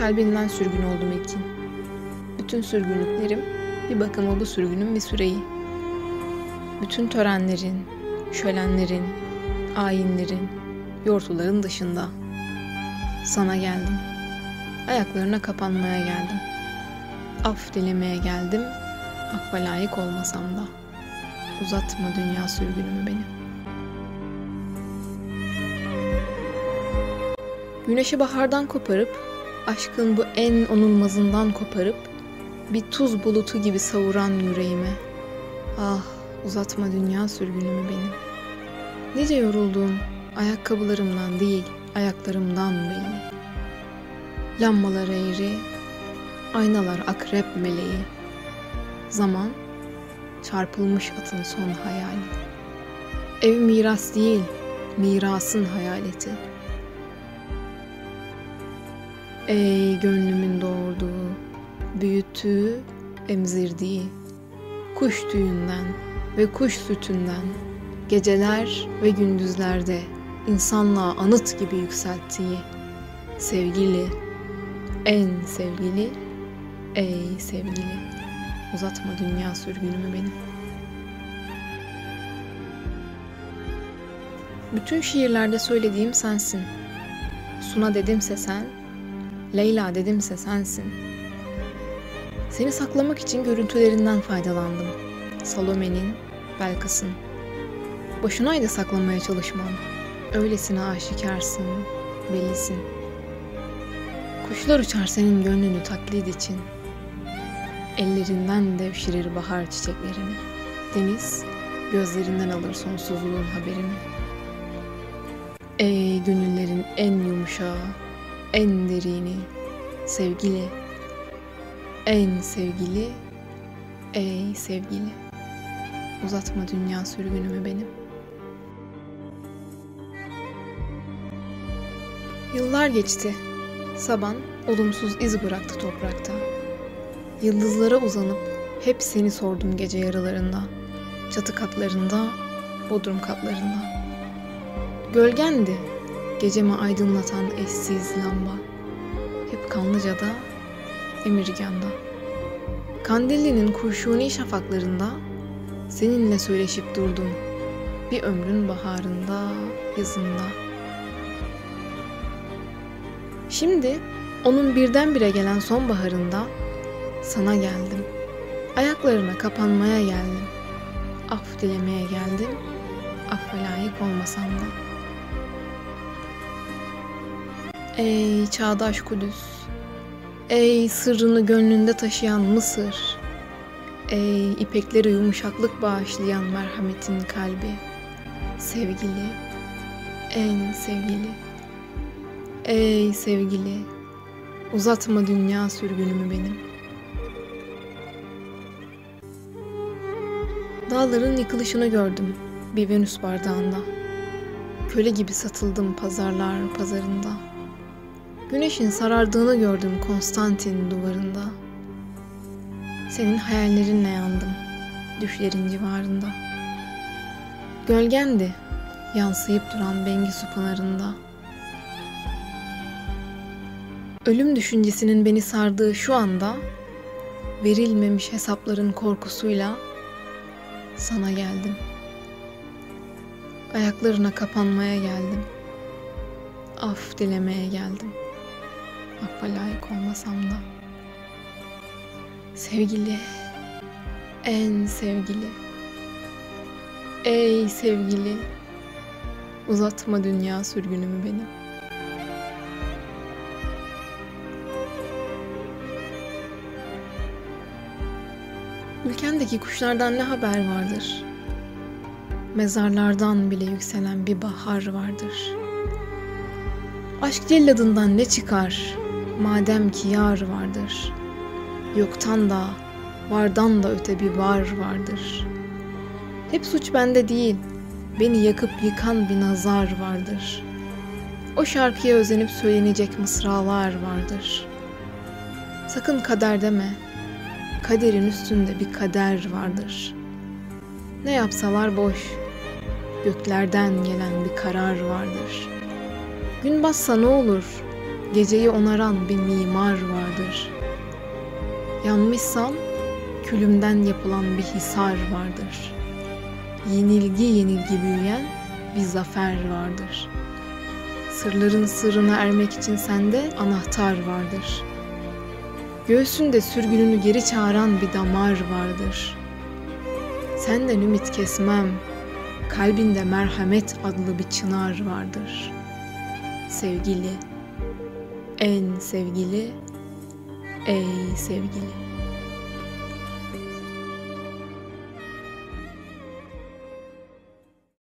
kalbinden sürgün oldum ilkin. Bütün sürgünlüklerim bir bakıma bu sürgünün bir süreyi. Bütün törenlerin, şölenlerin, ayinlerin, yortuların dışında. Sana geldim. Ayaklarına kapanmaya geldim. Af dilemeye geldim. Affa layık olmasam da. Uzatma dünya sürgünümü benim. Güneşi bahardan koparıp, aşkın bu en onulmazından koparıp, bir tuz bulutu gibi savuran yüreğime. Ah, uzatma dünya sürgünümü benim. Nice yorulduğum, ayakkabılarımdan değil, ayaklarımdan belli. Lambalar eğri, aynalar akrep meleği. Zaman, çarpılmış atın son hayali. Ev miras değil, mirasın hayaleti. Ey gönlümün doğurduğu, büyüttüğü, emzirdiği, kuş tüyünden ve kuş sütünden, geceler ve gündüzlerde insanlığa anıt gibi yükselttiği, sevgili, en sevgili, ey sevgili, uzatma dünya sürgünümü benim. Bütün şiirlerde söylediğim sensin. Suna dedimse sen, Leyla dedimse sensin. Seni saklamak için görüntülerinden faydalandım. Salome'nin, Belkıs'ın. Boşunaydı saklamaya çalışmam. Öylesine aşikarsın, bellisin. Kuşlar uçar senin gönlünü taklit için. Ellerinden devşirir bahar çiçeklerini. Deniz gözlerinden alır sonsuzluğun haberini. Ey gönüllerin en yumuşağı, en derini, sevgili, en sevgili, ey sevgili, uzatma dünya sürgünümü benim. Yıllar geçti, saban olumsuz iz bıraktı toprakta. Yıldızlara uzanıp hep seni sordum gece yarılarında, çatı katlarında, bodrum katlarında. Gölgendi gecemi aydınlatan eşsiz lamba, hep Kanlıca'da, Emirgan'da. Kandilli'nin kurşuni şafaklarında seninle söyleşip durdum, bir ömrün baharında, yazında. Şimdi onun birdenbire gelen sonbaharında sana geldim, ayaklarına kapanmaya geldim, af dilemeye geldim, affa layık olmasam da. Ey çağdaş Kudüs, ey sırrını gönlünde taşıyan Mısır, ey ipekleri yumuşaklık bağışlayan merhametin kalbi, sevgili, en sevgili, ey sevgili, uzatma dünya sürgünümü benim. Dağların yıkılışını gördüm bir Venüs bardağında. Köle gibi satıldım pazarlar pazarında. Güneşin sarardığını gördüm Konstantin duvarında. Senin hayallerinle yandım düşlerin civarında. Gölgendi yansıyıp duran Bengisu pınarında. Ölüm düşüncesinin beni sardığı şu anda, verilmemiş hesapların korkusuyla sana geldim. Ayaklarına kapanmaya geldim. Af dilemeye geldim. Affa layık olmasam da. Sevgili, en sevgili, ey sevgili, uzatma dünya sürgünümü benim. Ülkendeki kuşlardan ne haber vardır? Mezarlardan bile yükselen bir bahar vardır. Aşk celladından ne çıkar? Madem ki yar vardır. Yoktan da, vardan da öte bir var vardır. Hep suç bende değil, beni yakıp yıkan bir nazar vardır. O şarkıya özenip söylenecek mısralar vardır. Sakın kader deme, kaderin üstünde bir kader vardır. Ne yapsalar boş, göklerden gelen bir karar vardır. Gün batsa ne olur, geceyi onaran bir mimar vardır. Yanmışsam külümden yapılan bir hisar vardır. Yenilgi yenilgi büyüyen bir zafer vardır. Sırların sırrına ermek için sende anahtar vardır. Göğsünde sürgününü geri çağıran bir damar vardır. Senden ümit kesmem, kalbinde merhamet adlı bir çınar vardır. Sevgili, en sevgili, ey sevgili.